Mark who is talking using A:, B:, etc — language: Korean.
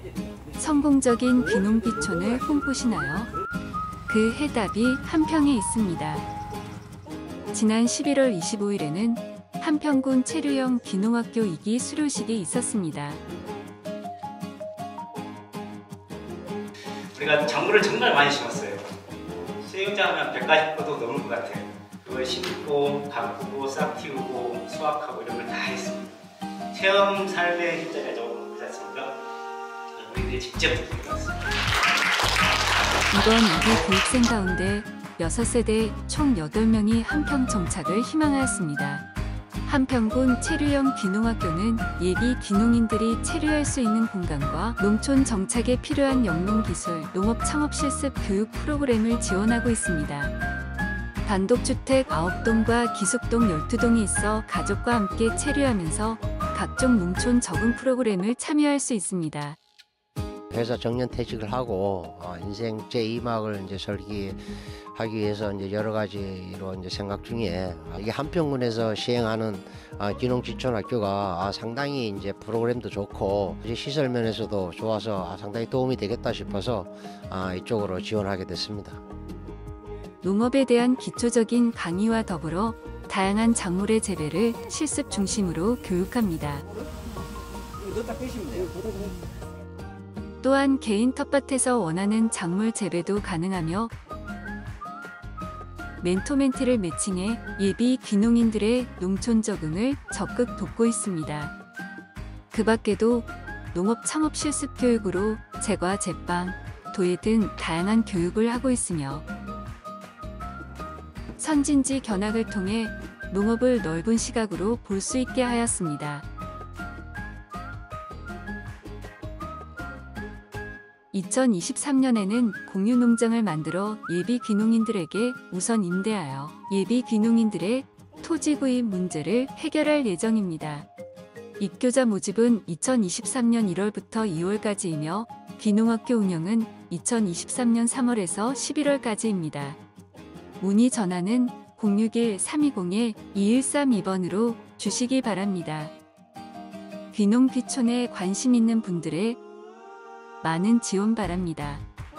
A: 성공적인 귀농귀촌을 꿈꾸시나요? 그 해답이 한평에 있습니다. 지난 11월 25일에는 한평군 체류형 귀농학교 2기 수료식이 있었습니다.
B: 우리가 작물을 정말 많이 심었어요. 수영자 하면 100가지도 넘을 것 같아요. 그걸 심고, 가꾸고, 싹 틔우고, 수확하고 이런 걸 다 했습니다. 체험 삶의 힘자리가 조금 그렇지 않습니까? 우리들이 직접 느끼게 왔습니다.
A: 이번 2기 교육생 가운데 6세대 총 8명이 한평 정착을 희망하였습니다. 한평군 체류형 귀농학교는 예비 귀농인들이 체류할 수 있는 공간과 농촌 정착에 필요한 영농기술, 농업 창업 실습 교육 프로그램을 지원하고 있습니다. 단독주택 9동과 기숙동 12동이 있어 가족과 함께 체류하면서 각종 농촌 적응 프로그램을 참여할 수 있습니다.
C: 회사 정년퇴직을 하고 인생 제2막을 이제 설계하기 위해서 이제 여러 가지로 이제 생각 중에 이게 한평군에서 시행하는 귀농귀촌학교가 상당히 이제 프로그램도 좋고 이제 시설 면에서도 좋아서 상당히 도움이 되겠다 싶어서 이쪽으로 지원하게 됐습니다.
A: 농업에 대한 기초적인 강의와 더불어 다양한 작물의 재배를 실습 중심으로 교육합니다. 또한 개인 텃밭에서 원하는 작물 재배도 가능하며 멘토멘티를 매칭해 예비 귀농인들의 농촌 적응을 적극 돕고 있습니다. 그 밖에도 농업 창업 실습 교육으로 제과, 제빵, 도예 등 다양한 교육을 하고 있으며 선진지 견학을 통해 농업을 넓은 시각으로 볼 수 있게 하였습니다. 2023년에는 공유농장을 만들어 예비 귀농인들에게 우선 임대하여 예비 귀농인들의 토지 구입 문제를 해결할 예정입니다. 입교자 모집은 2023년 1월부터 2월까지이며 귀농학교 운영은 2023년 3월에서 11월까지입니다. 문의 전화는 061-320-2132번으로 주시기 바랍니다. 귀농귀촌에 관심 있는 분들의 많은 지원 바랍니다.